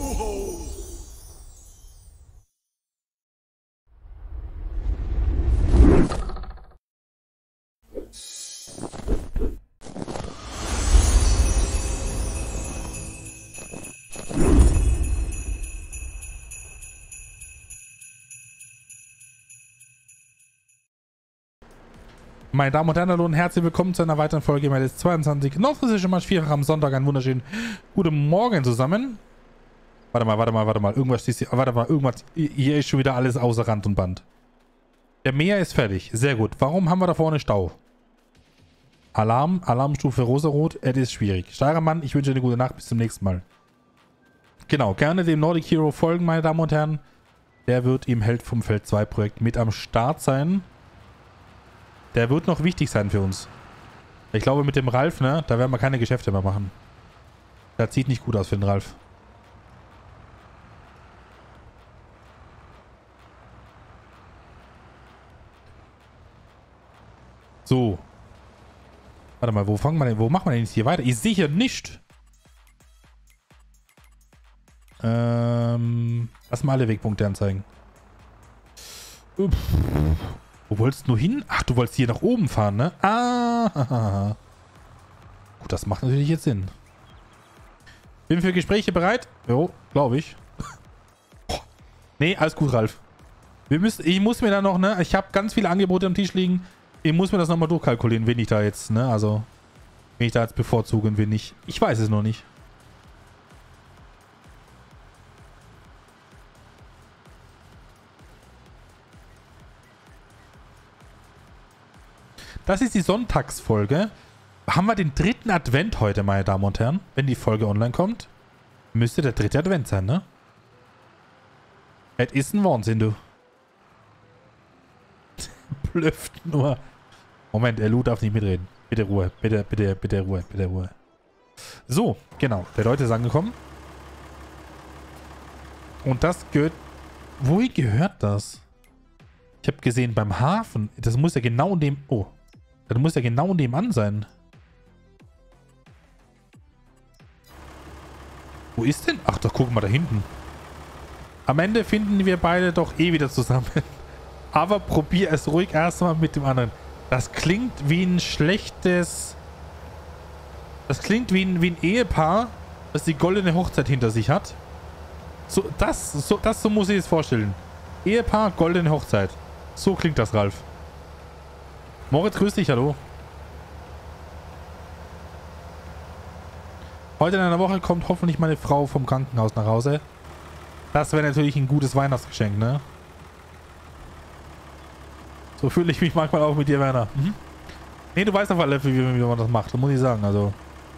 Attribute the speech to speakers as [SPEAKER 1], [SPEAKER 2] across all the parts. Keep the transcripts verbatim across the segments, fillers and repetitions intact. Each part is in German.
[SPEAKER 1] Meine Damen und Herren, hallo und herzlich willkommen zu einer weiteren Folge M L S zweiundzwanzig. Nordfriesische Marsch vier am Sonntag. Einen wunderschönen guten Morgen zusammen. Warte mal, warte mal, warte mal. Irgendwas ist hier. Warte mal, irgendwas. Hier ist schon wieder alles außer Rand und Band. Der Meer ist fertig. Sehr gut. Warum haben wir da vorne Stau? Alarm, Alarmstufe rosarot. Es ist schwierig. Steuermann, ich wünsche dir eine gute Nacht. Bis zum nächsten Mal. Genau, gerne dem Nordic Hero folgen, meine Damen und Herren. Der wird im Held vom Feld zwei Projekt mit am Start sein. Der wird noch wichtig sein für uns. Ich glaube, mit dem Ralf, ne, da werden wir keine Geschäfte mehr machen. Das sieht nicht gut aus für den Ralf. So. Warte mal, wo fangen wir denn, wo machen wir denn jetzt hier weiter? Ich sehe hier nicht. Ähm, lass mal alle Wegpunkte anzeigen. Uff. Wo wolltest du hin? Ach, du wolltest hier nach oben fahren, ne? Ah. Gut, das macht natürlich jetzt Sinn. Bin für Gespräche bereit? Jo, glaube ich. Nee, alles gut, Ralf. Wir müssen, ich muss mir da noch, ne? Ich habe ganz viele Angebote am Tisch liegen. Ich muss mir das nochmal durchkalkulieren, wen ich da jetzt, ne? Also, wen ich da jetzt bevorzuge und wen nicht. Ich weiß es noch nicht. Das ist die Sonntagsfolge. Haben wir den dritten Advent heute, meine Damen und Herren? Wenn die Folge online kommt, müsste der dritte Advent sein, ne? Es ist ein Wahnsinn, du. Blöfft nur. Moment, Elu darf nicht mitreden. Bitte Ruhe. Bitte, bitte, bitte Ruhe. Bitte Ruhe. So, genau. Der Leute ist angekommen. Und das gehört... Wohin gehört das? Ich habe gesehen, beim Hafen. Das muss ja genau in dem... Oh. Das muss ja genau nebenan sein. Wo ist denn? Ach doch, guck mal da hinten. Am Ende finden wir beide doch eh wieder zusammen. Aber probier es ruhig erstmal mit dem anderen. Das klingt wie ein schlechtes... Das klingt wie ein, wie ein Ehepaar, das die goldene Hochzeit hinter sich hat. So, das, so, das so muss ich es vorstellen. Ehepaar, goldene Hochzeit. So klingt das, Ralf. Moritz, grüß dich, hallo. Heute in einer Woche kommt hoffentlich meine Frau vom Krankenhaus nach Hause. Das wäre natürlich ein gutes Weihnachtsgeschenk, ne? So fühle ich mich manchmal auch mit dir, Werner. Mhm. Nee, du weißt auf alle Fälle, wie, wie man das macht, das muss ich sagen, also.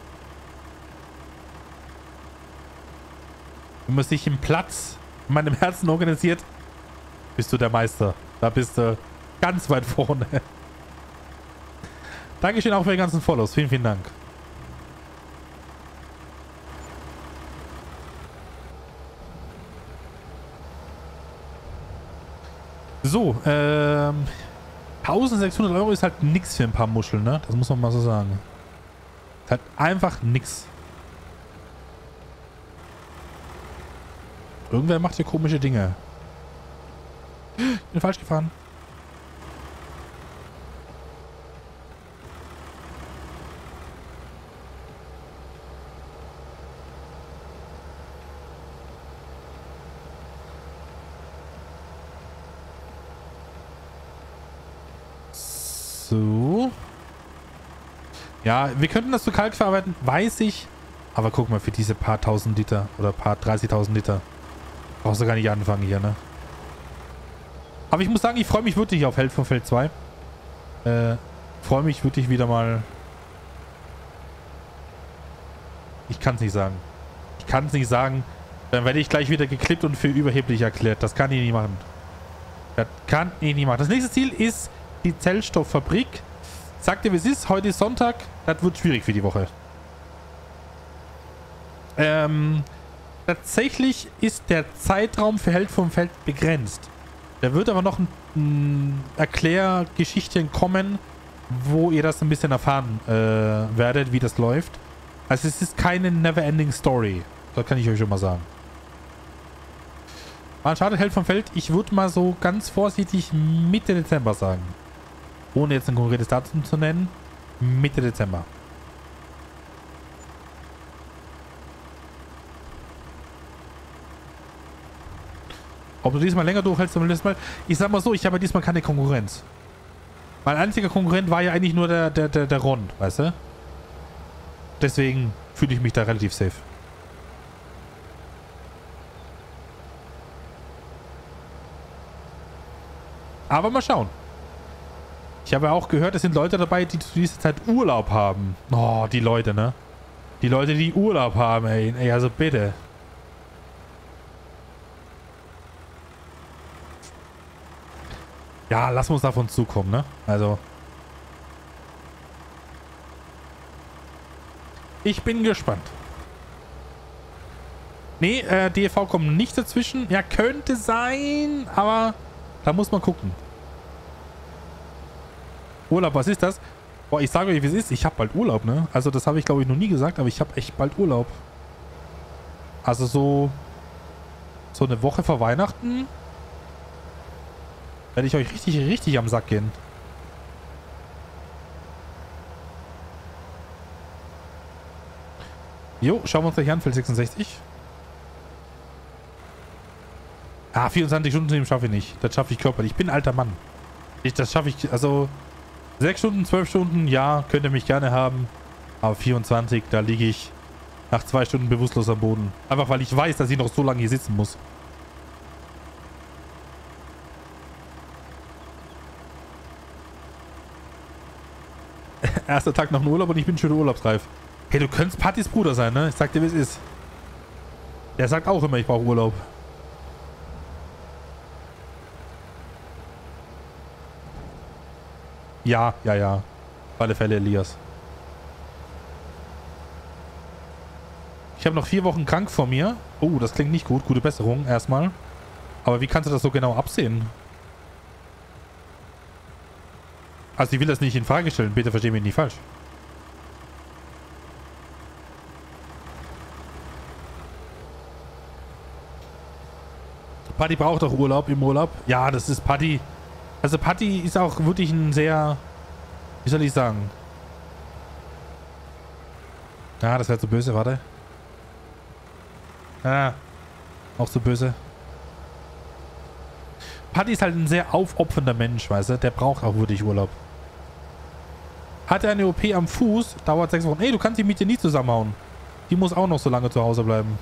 [SPEAKER 1] Wenn man sich im Platz in meinem Herzen organisiert, bist du der Meister. Da bist du ganz weit vorne. Dankeschön auch für die ganzen Follows. Vielen, vielen Dank. So, ähm... eintausendsechshundert Euro ist halt nix für ein paar Muscheln, ne? Das muss man mal so sagen. Ist halt einfach nix. Irgendwer macht hier komische Dinge. Ich bin falsch gefahren. So. Ja, wir könnten das zu Kalk verarbeiten, weiß ich. Aber guck mal, für diese paar tausend Liter oder paar dreißigtausend Liter brauchst du gar nicht anfangen hier, ne? Aber ich muss sagen, ich freue mich wirklich auf Held vom Feld zwei. Äh, freue mich wirklich wieder mal. Ich kann es nicht sagen. Ich kann es nicht sagen. Dann werde ich gleich wieder geklippt und für überheblich erklärt. Das kann ich nicht machen. Das kann ich nicht machen. Das nächste Ziel ist die Zellstofffabrik. Sagt ihr, wie es ist? Heute ist Sonntag. Das wird schwierig für die Woche. Ähm, tatsächlich ist der Zeitraum für Held vom Feld begrenzt. Da wird aber noch ein, ein Erklärgeschichtchen kommen, wo ihr das ein bisschen erfahren äh, werdet, wie das läuft. Also es ist keine Neverending Story. Das kann ich euch schon mal sagen. Uncharted hält vom Feld. Ich würde mal so ganz vorsichtig Mitte Dezember sagen. Ohne jetzt ein konkretes Datum zu nennen. Mitte Dezember. Ob du diesmal länger durchhältst als beim letzten Mal? Ich sag mal so, ich habe diesmal keine Konkurrenz. Mein einziger Konkurrent war ja eigentlich nur der, der, der, der Ron, weißt du? Deswegen fühle ich mich da relativ safe. Aber mal schauen. Ich habe ja auch gehört, es sind Leute dabei, die zu dieser Zeit Urlaub haben. Oh, die Leute, ne? Die Leute, die Urlaub haben, ey. Ey, also bitte. Ja, lass uns davon zukommen, ne? Also. Ich bin gespannt. Nee, äh, D E V kommt nicht dazwischen. Ja, könnte sein, aber da muss man gucken. Urlaub, was ist das? Boah, ich sage euch, wie es ist. Ich habe bald Urlaub, ne? Also das habe ich, glaube ich, noch nie gesagt, aber ich habe echt bald Urlaub. Also so... So eine Woche vor Weihnachten... werde ich euch richtig, richtig am Sack gehen. Jo, schauen wir uns gleich an, Feld sechsundsechzig. Ah, vierundzwanzig Stunden schaffe ich nicht. Das schaffe ich körperlich. Ich bin ein alter Mann. Ich, das schaffe ich, also... sechs Stunden, zwölf Stunden, ja, könnt ihr mich gerne haben. Aber vierundzwanzig, da liege ich nach zwei Stunden bewusstlos am Boden. Einfach weil ich weiß, dass ich noch so lange hier sitzen muss. Erster Tag nach dem Urlaub und ich bin schon urlaubsreif. Hey, du könntest Pattys Bruder sein, ne? Ich sag dir, wie es ist. Der sagt auch immer, ich brauche Urlaub. Ja, ja, ja. Auf alle Fälle, Elias. Ich habe noch vier Wochen krank vor mir. Oh, das klingt nicht gut. Gute Besserung erstmal. Aber wie kannst du das so genau absehen? Also ich will das nicht in Frage stellen. Bitte versteh mich nicht falsch. Patty braucht auch Urlaub im Urlaub. Ja, das ist Patty. Also Patty ist auch wirklich ein sehr... Wie soll ich sagen? Ah, das wäre zu böse, warte. Ah, auch zu böse. Patty ist halt ein sehr aufopfernder Mensch, weißt du? Der braucht auch wirklich Urlaub. Hat er eine O P am Fuß, dauert sechs Wochen. Ey, du kannst die Miete nie zusammenhauen. Die muss auch noch so lange zu Hause bleiben.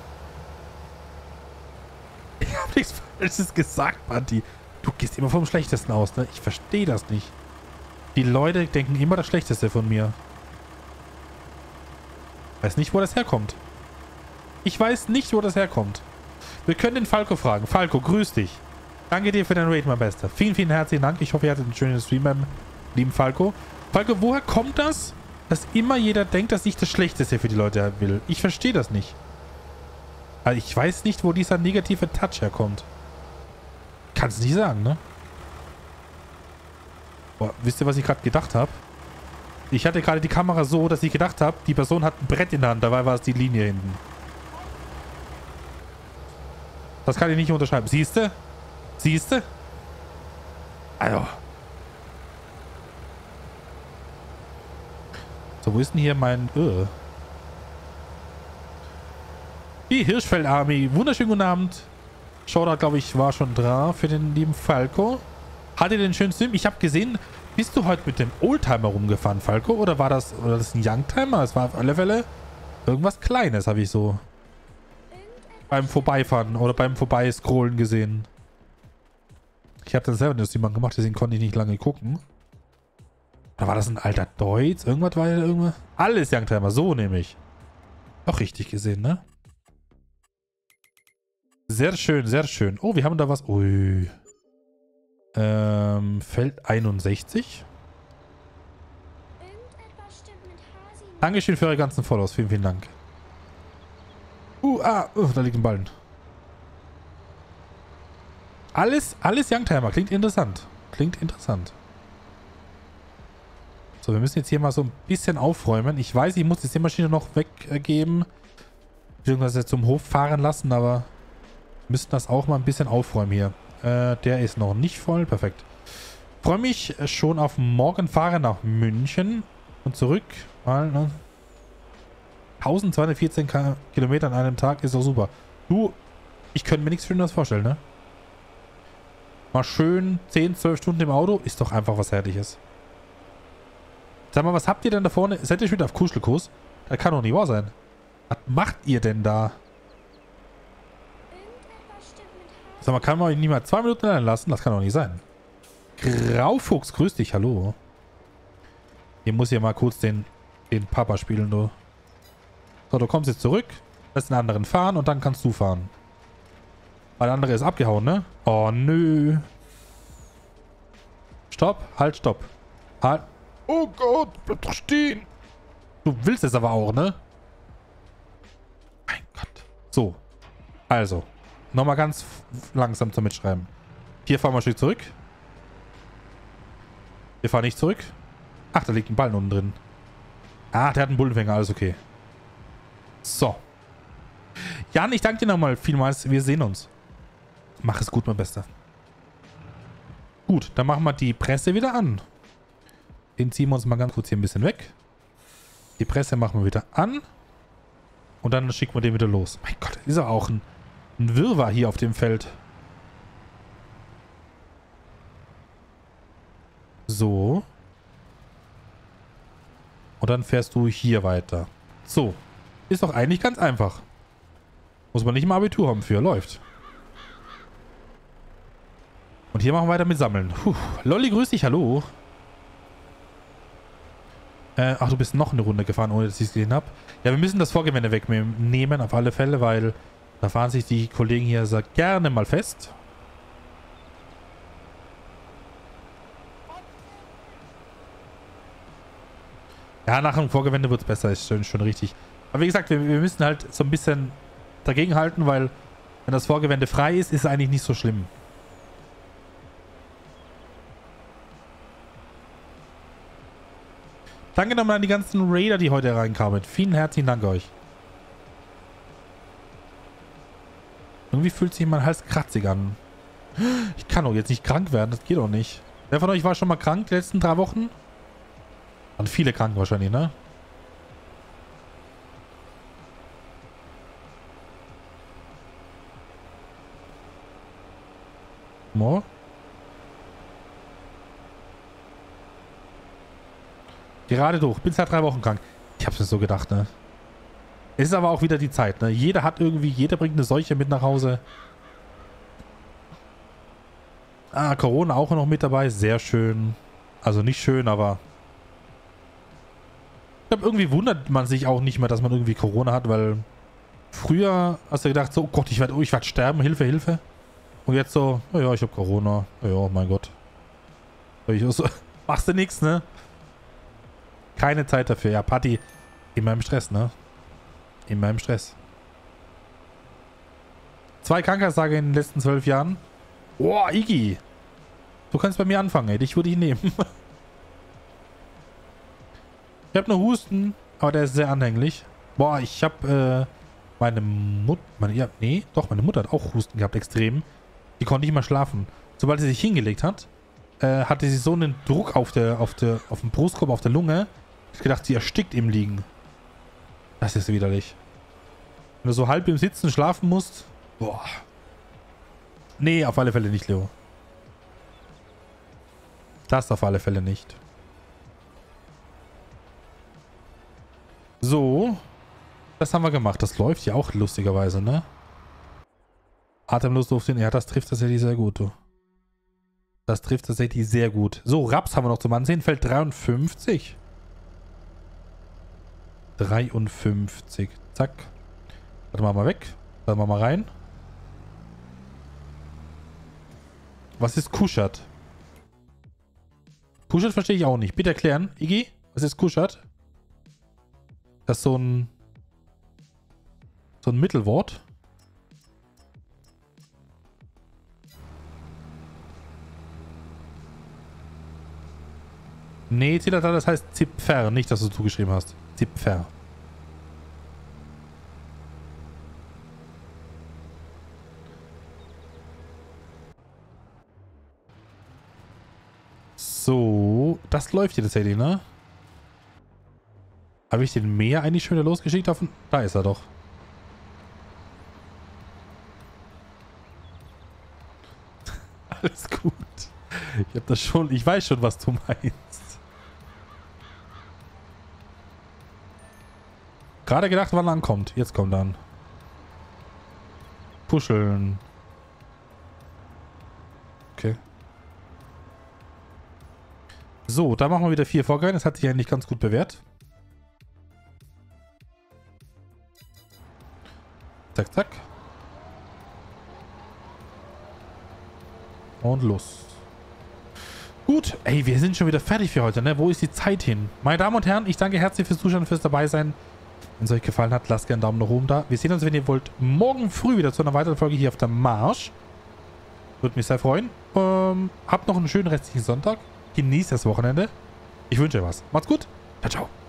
[SPEAKER 1] Ich hab nichts Falsches gesagt, Patty. Du gehst immer vom Schlechtesten aus, ne? Ich verstehe das nicht. Die Leute denken immer das Schlechteste von mir. Weiß nicht, wo das herkommt. Ich weiß nicht, wo das herkommt. Wir können den Falco fragen. Falco, grüß dich. Danke dir für dein Raid, mein Bester. Vielen, vielen herzlichen Dank. Ich hoffe, ihr hattet einen schönen Stream beim lieben Falco. Falco, woher kommt das, dass immer jeder denkt, dass ich das Schlechteste für die Leute will? Ich verstehe das nicht. Also ich weiß nicht, wo dieser negative Touch herkommt. Kannst du nicht sagen, ne? Boah, wisst ihr, was ich gerade gedacht habe? Ich hatte gerade die Kamera so, dass ich gedacht habe, die Person hat ein Brett in der Hand. Dabei war es die Linie hinten. Das kann ich nicht unterschreiben. Siehst du? Siehst du? Also. So, wo ist denn hier mein... Uh. Die Hirschfeld Army. Wunderschönen guten Abend. Shoutout, glaube ich, war schon dran für den lieben Falco. Hatte den schönen Stream. Ich habe gesehen, bist du heute mit dem Oldtimer rumgefahren, Falco? Oder war das, oder das ein Youngtimer? Es war auf alle Fälle irgendwas Kleines, habe ich so beim Vorbeifahren oder beim Vorbeiscrollen gesehen. Ich habe dann selber den Stream gemacht, deswegen konnte ich nicht lange gucken. Oder war das ein alter Deutz? Irgendwas war ja irgendwas? Alles Youngtimer, so nämlich. Auch richtig gesehen, ne? Sehr schön, sehr schön. Oh, wir haben da was. Ui. Ähm, Feld einundsechzig. Dankeschön für eure ganzen Follows. Vielen, vielen Dank. Uh, ah, uh, da liegt ein Ballen. Alles, alles Youngtimer. Klingt interessant. Klingt interessant. So, wir müssen jetzt hier mal so ein bisschen aufräumen. Ich weiß, ich muss die Maschine noch weggeben. Beziehungsweise zum Hof fahren lassen, aber Müssten das auch mal ein bisschen aufräumen hier. Äh, der ist noch nicht voll. Perfekt. Freue mich schon auf morgen. Fahre nach München und zurück. Mal, ne? eintausendzweihundertvierzehn Kilometer an einem Tag ist doch super. Du, ich könnte mir nichts Schöneres vorstellen, ne? Mal schön zehn, zwölf Stunden im Auto. Ist doch einfach was Herrliches. Sag mal, was habt ihr denn da vorne? Seid ihr schon wieder auf Kuschelkurs? Das kann doch nicht wahr sein. Was macht ihr denn da? Sag mal, kann man euch nicht mal zwei Minuten allein lassen? Das kann doch nicht sein. Graufuchs, grüß dich, hallo. Hier muss ja mal kurz den, den Papa spielen, du. So, du kommst jetzt zurück, lässt den anderen fahren und dann kannst du fahren. Weil der andere ist abgehauen, ne? Oh, nö. Stopp, halt, stopp. Halt. Oh Gott, bleib doch stehen. Du willst es aber auch, ne? Mein Gott. So. Also. Nochmal ganz langsam zum Mitschreiben. Hier fahren wir schön zurück. Wir fahren nicht zurück. Ach, da liegt ein Ball unten drin. Ah, der hat einen Bullenfänger, alles okay. So. Jan, ich danke dir nochmal vielmals. Wir sehen uns. Mach es gut, mein Bester. Gut, dann machen wir die Presse wieder an. Den ziehen wir uns mal ganz kurz hier ein bisschen weg. Die Presse machen wir wieder an. Und dann schicken wir den wieder los. Mein Gott, ist ja auch ein, ein Wirrwarr hier auf dem Feld. So. Und dann fährst du hier weiter. So. Ist doch eigentlich ganz einfach. Muss man nicht mal Abitur haben für. Läuft. Und hier machen wir weiter mit Sammeln. Puh. Lolli, grüß dich. Hallo. Äh, ach, du bist noch eine Runde gefahren, ohne dass ich es gesehen habe. Ja, wir müssen das Vorgewende wegnehmen, auf alle Fälle, weil da fahren sich die Kollegen hier sehr gerne mal fest. Ja, nach dem Vorgewende wird es besser, ist schon, schon richtig. Aber wie gesagt, wir, wir müssen halt so ein bisschen dagegen halten, weil wenn das Vorgewende frei ist, ist es eigentlich nicht so schlimm. Danke nochmal an die ganzen Raider, die heute reinkamen. Vielen herzlichen Dank euch. Irgendwie fühlt sich mein Hals kratzig an. Ich kann doch jetzt nicht krank werden, das geht doch nicht. Wer von euch war schon mal krank die letzten drei Wochen? Waren viele krank wahrscheinlich, ne? Mo? Gerade durch. Bin seit drei Wochen krank. Ich hab's mir so gedacht, ne? Es ist aber auch wieder die Zeit, ne? Jeder hat irgendwie, jeder bringt eine Seuche mit nach Hause. Ah, Corona auch noch mit dabei. Sehr schön. Also nicht schön, aber... Ich glaube, irgendwie wundert man sich auch nicht mehr, dass man irgendwie Corona hat, weil... Früher hast du gedacht, so, oh Gott, ich werde oh, ich werd sterben, Hilfe, Hilfe. Und jetzt so, oh ja, ich habe Corona. Oh ja, mein Gott. Ich so, machst du nichts, ne? Keine Zeit dafür. Ja, Party. Immer im Stress, ne? Immer im Stress. Zwei Krankheitstage in den letzten zwölf Jahren. Boah, Iggy. Du kannst bei mir anfangen, ey. Dich würde ich nehmen. Ich habe nur Husten, aber der ist sehr anhänglich. Boah, ich habe äh, meine Mutter... Meine, ja, nee, doch, meine Mutter hat auch Husten gehabt, extrem. Die konnte nicht mehr schlafen. Sobald sie sich hingelegt hat, äh, hatte sie so einen Druck auf der, auf der, auf dem Brustkorb, auf der Lunge. Ich hab gedacht, sie erstickt im Liegen. Das ist widerlich. Wenn du so halb im Sitzen schlafen musst. Boah. Nee, auf alle Fälle nicht, Leo. Das auf alle Fälle nicht. So. Das haben wir gemacht. Das läuft ja auch lustigerweise, ne? Atemlos Luft hin. Ja, das trifft tatsächlich sehr gut, du. Das trifft tatsächlich sehr gut. So, Raps haben wir noch zum Ansehen. Feld dreiundfünfzig. dreiundfünfzig. Zack. Warte mal mal weg. Warte mal mal rein. Was ist Kuschert? Kuschert verstehe ich auch nicht. Bitte erklären. Iggy, was ist Kuschert? Das ist so ein... So ein Mittelwort. Nee, Zillertal, das heißt Zipfer. Nicht, dass du zugeschrieben hast. Zipfer. So, das läuft hier tatsächlich, ne? Habe ich den Meer eigentlich schon wieder losgeschickt auf den... Da ist er doch. Alles gut. Ich habe das schon... Ich weiß schon, was du meinst. Gerade gedacht, wann er ankommt. Jetzt kommt er an. Puscheln. Okay. So, da machen wir wieder vier Vorgänge. Das hat sich eigentlich ganz gut bewährt. Zack, zack. Und los. Gut, ey, wir sind schon wieder fertig für heute, ne? Wo ist die Zeit hin? Meine Damen und Herren, ich danke herzlich fürs Zuschauen und fürs dabei sein. Wenn es euch gefallen hat, lasst gerne einen Daumen nach oben da. Wir sehen uns, wenn ihr wollt, morgen früh wieder zu einer weiteren Folge hier auf der Marsch. Würde mich sehr freuen. Ähm, habt noch einen schönen restlichen Sonntag. Genießt das Wochenende. Ich wünsche euch was. Macht's gut. Ciao, ciao.